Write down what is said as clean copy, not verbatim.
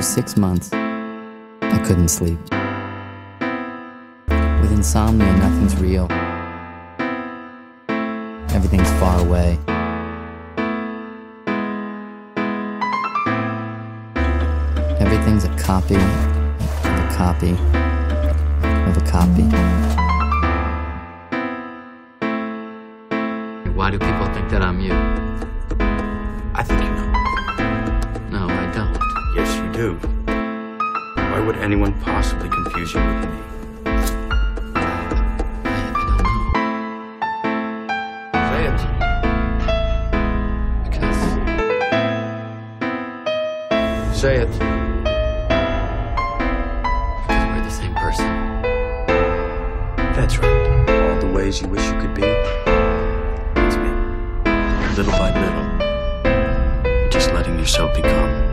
For 6 months, I couldn't sleep. With insomnia, nothing's real. Everything's far away. Everything's a copy of a copy of a copy. Why do people think that I'm you? I think you know. No, I don't. Yes, you do. Why would anyone possibly confuse you with me? I don't know. Say it. Because Say it. we're the same person. That's right. All the ways you wish you could be, it's me. Little by little, you're just letting yourself become.